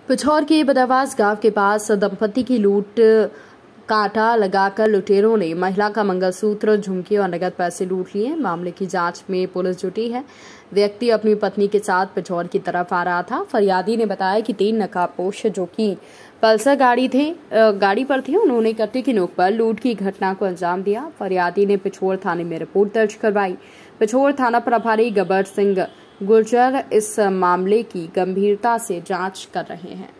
पिछौर के बदावास गांव के पास दंपति की लूट कांटा लगाकर लुटेरों ने महिला का मंगलसूत्र, झुमके और नगद पैसे लूट लिए। मामले की जांच में पुलिस जुटी है। व्यक्ति अपनी पत्नी के साथ पिछौर की तरफ आ रहा था। फरियादी ने बताया कि 3 नकाबपोश जो कि पल्सर गाड़ी पर थे, उन्होंने कट्टे की नोक पर लूट की घटना को अंजाम दिया। फरियादी ने पिछौर थाने में रिपोर्ट दर्ज करवाई। पिछौर थाना प्रभारी गबर सिंह गुर्जर इस मामले की गंभीरता से जांच कर रहे हैं।